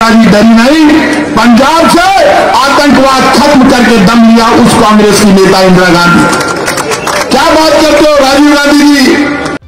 डरी नहीं, पंजाब से आतंकवाद खत्म करके दम लिया उस कांग्रेस की नेता इंदिरा गांधी। क्या बात करते हो राजीव गांधी जी।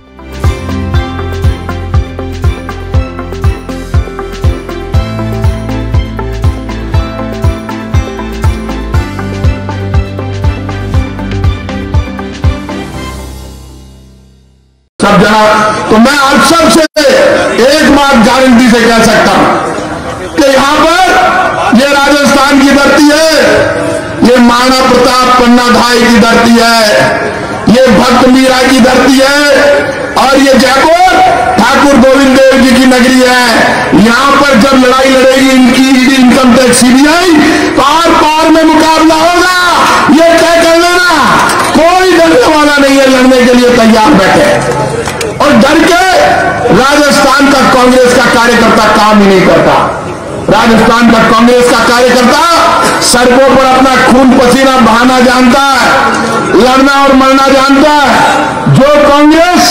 सब जना, तो मैं आप सब से एक बात गारंटी से कह सकता हूं कि यहां पर ये राजस्थान की धरती है, ये महाराणा प्रताप पन्नाधाय की धरती है, ये भक्त मीरा की धरती है और ये जयपुर ठाकुर गोविंद देव जी की नगरी है। यहां पर जब लड़ाई लड़ेगी इनकी ईडी, इनकम टैक्स, सीबीआई, पार पार में मुकाबला होगा, ये तय कर लेना। कोई डरने वाला नहीं है, लड़ने के लिए तैयार बैठे। और डर के राजस्थान का कांग्रेस का कार्यकर्ता काम ही नहीं करता। राजस्थान का कांग्रेस का कार्यकर्ता सड़कों पर अपना खून पसीना बहाना जानता है, लड़ना और मरना जानता है। जो कांग्रेस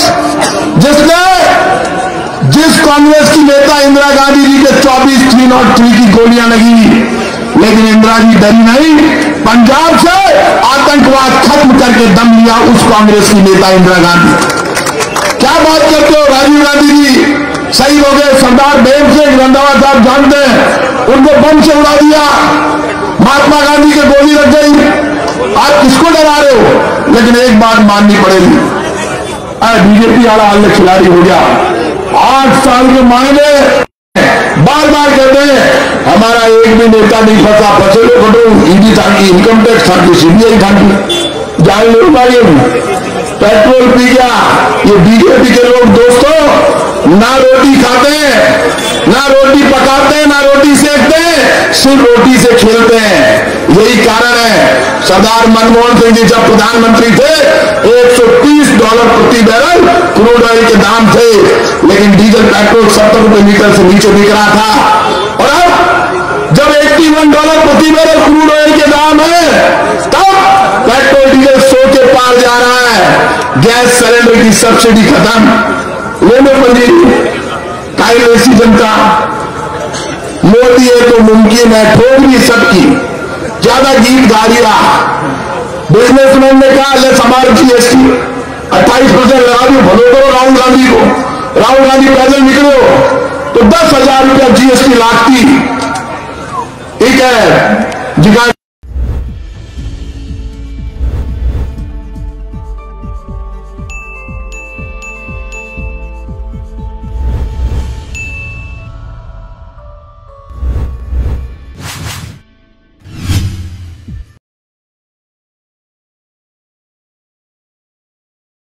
जिस कांग्रेस की नेता इंदिरा गांधी जी के 24/303 की गोलियां लगी, लेकिन इंदिरा जी डरी नहीं, पंजाब से आतंकवाद खत्म करके दम लिया उस कांग्रेस की नेता इंदिरा गांधी। क्या बात करते हो राजीव गांधी जी। सही हो गए सरदार भीम सिंह रंधावा साहब जानते हैं, उनको बम से उड़ा दिया, महात्मा गांधी के गोली लग गई। आप किसको डरा रहे हो? लेकिन एक बात माननी पड़ेगी, बीजेपी वाला हाल खिलाड़ी हो गया। 8 साल के मायने बार बार कहते हैं हमारा एक भी नेता नहीं फंसा, फंसे फोटो ईडी था कि इनकम टैक्स था कि सीबीआई था कि जान लो भाई पेट्रोल पी गया। ये बीजेपी के लोग दोस्तों ना रोटी खाते हैं, ना रोटी पकाते हैं, ना रोटी सेकते हैं, सिर्फ रोटी से खेलते हैं। यही कारण है सरदार मनमोहन सिंह जी जब प्रधानमंत्री थे $130 प्रति बैरल क्रूड ऑयल के दाम थे, लेकिन डीजल पेट्रोल 70 रुपए लीटर से नीचे बिक रहा था। और अब जब $81 प्रति बैरल क्रूड ऑयल के दाम है, तब पेट्रोल डीजल 100 के पार जा रहा है। गैस सिलेंडर की सब्सिडी खत्म। लेने पड़ी कांग्रेसी जनता मोदी है तो मुमकिन है, ठोकरी सबकी, ज्यादा गीत गा दिया। बिजनेसमैन ने कहा ले हमारे जीएसटी 28% लगा दो, भलो करो राहुल गांधी को। राहुल गांधी पैदल निकलो तो 10,000 रुपया जीएसटी लागती,